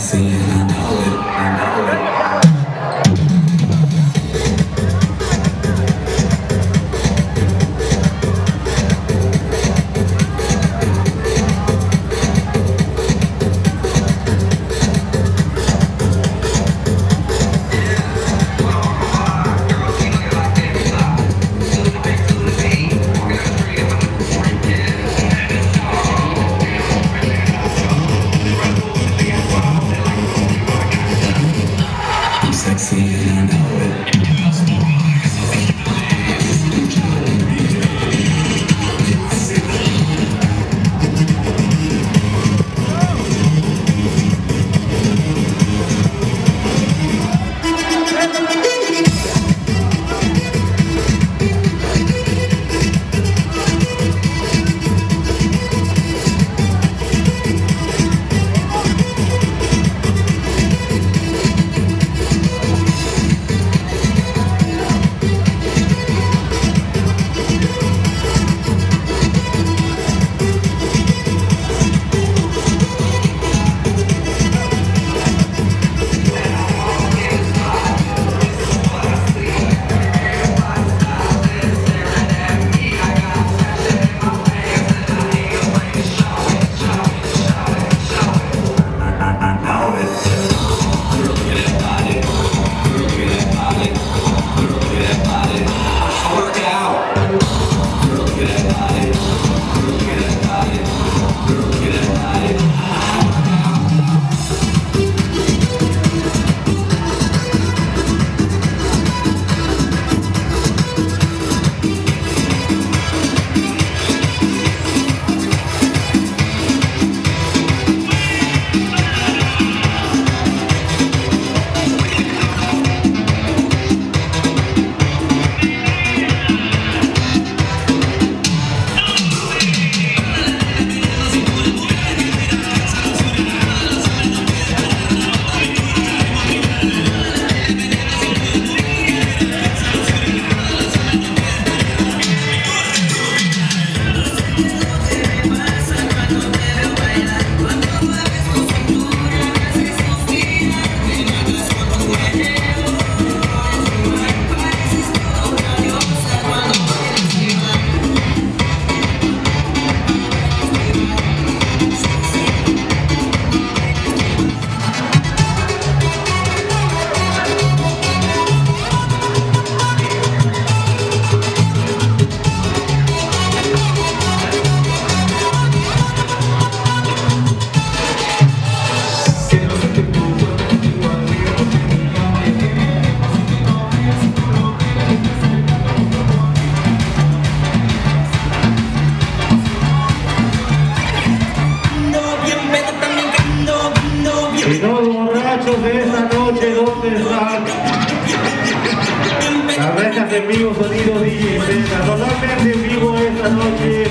sexy and I know it, I know it. Y los borrachos de esta noche, ¿dónde están? Las rejas en vivo, sonido DJ Z, totalmente en vivo esta noche.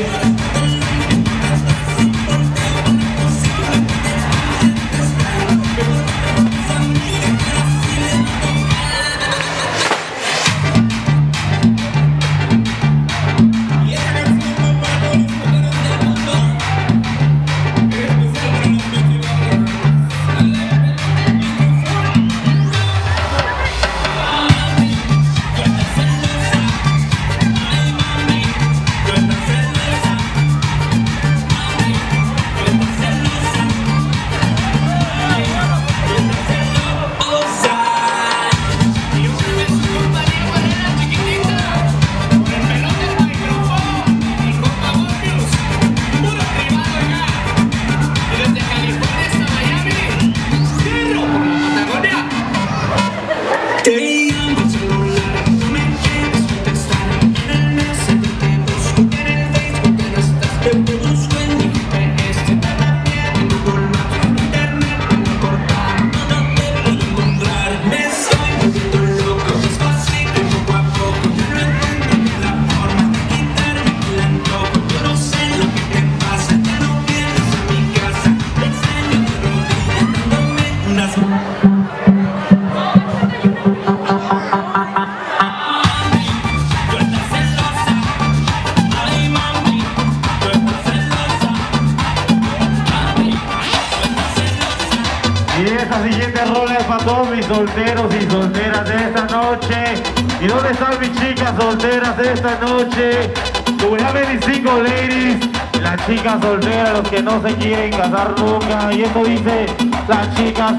Y esta siguiente rola es para todos mis solteros y solteras de esta noche. ¿Y dónde están mis chicas solteras de esta noche? Do we have any single ladies? Las chicas solteras, los que no se quieren casar nunca. Y esto dice, las chicas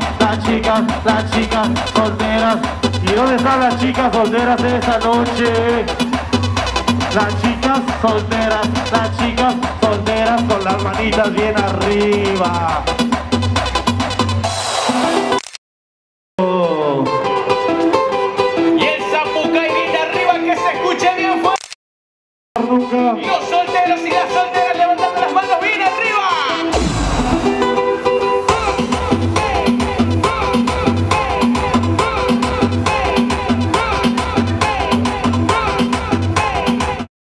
solteras. ¿Y dónde están las chicas solteras de esta noche? Las chicas solteras con las manitas bien arriba. Y el zapucay bien arriba, que se escuche bien fuerte. Nunca. Los solteros y las